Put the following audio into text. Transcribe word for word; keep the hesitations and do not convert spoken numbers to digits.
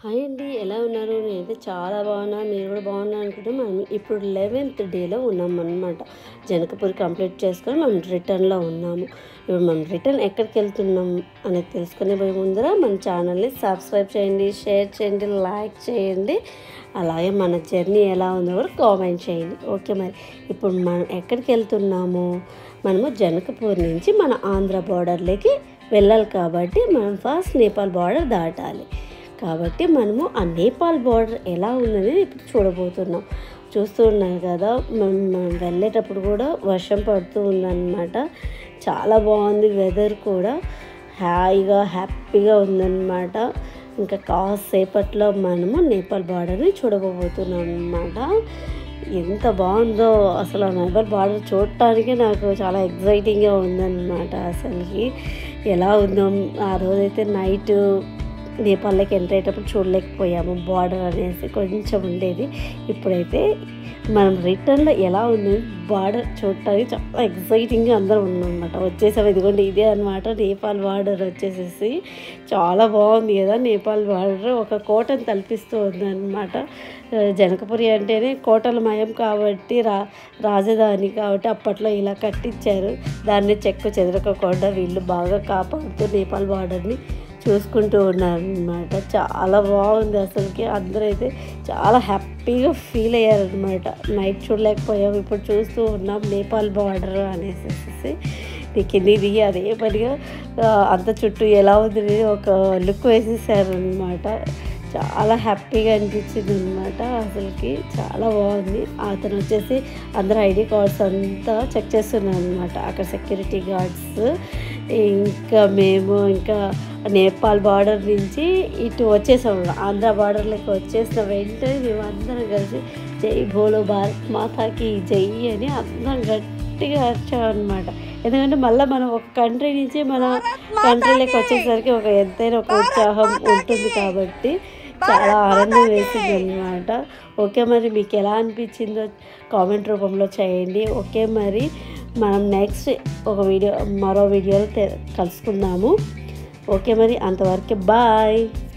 Hi అండి, ఎలా ఉన్నారు? నేనైతే చాలా బాగున్నా, మీరు కూడా బాగున్నా అనుకుంటే మనం ఇప్పుడు లెవెన్త్ డేలో ఉన్నాం అనమాట. జనకపూర్ కంప్లీట్ చేసుకొని మనం రిటర్న్లో ఉన్నాము. ఇప్పుడు మనం రిటర్న్ ఎక్కడికి వెళ్తున్నాం అనేది తెలుసుకునే పోయే ముందర మన ఛానల్ని సబ్స్క్రైబ్ చేయండి, షేర్ చేయండి, లైక్ చేయండి. అలాగే మన జర్నీ ఎలా ఉందో కూడా కామెంట్ చేయండి. ఓకే, మరి ఇప్పుడు మనం ఎక్కడికి వెళ్తున్నాము? మనము జనకపూర్ నుంచి మన ఆంధ్ర బార్డర్లోకి వెళ్ళాలి కాబట్టి మనం ఫస్ట్ నేపాల్ బార్డర్ దాటాలి. కాబట్టి మనము ఆ నేపాల్ బార్డర్ ఎలా ఉందనేది ఇప్పుడు చూడబోతున్నాం. చూస్తూ ఉన్నారు కదా, మనం వెళ్ళేటప్పుడు కూడా వర్షం పడుతూ ఉందన్నమాట. చాలా బాగుంది, వెదర్ కూడా హాయిగా హ్యాపీగా ఉందన్నమాట. ఇంకా కాసేపట్లో మనము నేపాల్ బార్డర్ని చూడబోతున్నాం అన్నమాట. ఎంత బాగుందో అసలు ఆ నేపాల్ బార్డర్ చూడటానికి నాకు చాలా ఎగ్జైటింగ్గా ఉందన్నమాట. అసలుకి ఎలా ఉందో ఆ రోజైతే నైట్ నేపాల్లోకి ఎంటర్ అయ్యేటప్పుడు చూడలేకపోయాము, బార్డర్ అనేసి కొంచెం ఉండేది. ఇప్పుడైతే మనం రిటర్న్లో ఎలా ఉంది బార్డర్ చూడటానికి చాలా ఎగ్జైటింగ్గా అందరూ ఉన్నామన్నమాట. వచ్చేసాము, ఇదిగోండి ఇదే అనమాట నేపాల్ బార్డర్. వచ్చేసేసి చాలా బాగుంది కదా నేపాల్ బార్డర్. ఒక కోటను తలపిస్తూ ఉందన్నమాట. జనకపురి అంటేనే కోటల మయం కాబట్టి, రా రాజధాని కాబట్టి అప్పట్లో ఇలా కట్టించారు. దాన్ని చెక్కు చెదరకకుండా వీళ్ళు బాగా కాపాడుతూ నేపాల్ బార్డర్ని చూసుకుంటూ ఉన్నారనమాట. చాలా బాగుంది అసలుకి. అందరూ అయితే చాలా హ్యాపీగా ఫీల్ అయ్యారనమాట. నైట్ చూడలేకపోయాం, ఇప్పుడు చూస్తూ ఉన్నాం నేపాల్ బార్డర్ అనేసి. కింది దిగి అదే పనిగా అంత చుట్టూ ఎలా ఉంది ఒక లుక్ వేసేసారనమాట. చాలా హ్యాపీగా అనిపించింది అనమాట. అసలుకి చాలా బాగుంది. అతను వచ్చేసి అందరు ఐడి కార్డ్స్ అంతా చెక్ చేస్తున్నాను అనమాట, అక్కడ సెక్యూరిటీ గార్డ్స్. ఇంకా మేము ఇంకా నేపాల్ బార్డర్ నుంచి ఇటు వచ్చేసాము, ఆంధ్ర బార్డర్లోకి వచ్చేసిన వెంటనే మేము అందరం కలిసి జై భోలో భారత్ మాతాకి జై అని అందరం గట్టిగా అరిచామన్నమాట. ఎందుకంటే మళ్ళీ మనం ఒక కంట్రీ నుంచి మన కంట్రీలోకి వచ్చేసరికి ఒక ఎంతైనా ఒక ఉత్సాహం ఉంటుంది కాబట్టి చాలా ఆనందం వేసింది అనమాట. ఓకే, మరి మీకు ఎలా అనిపించిందో కామెంట్ రూపంలో చేయండి. ఓకే, మరి మనం నెక్స్ట్ ఒక వీడియో మరో వీడియోలో కలుసుకుందాము. ఓకే, మరి అంతవరకు బాయ్.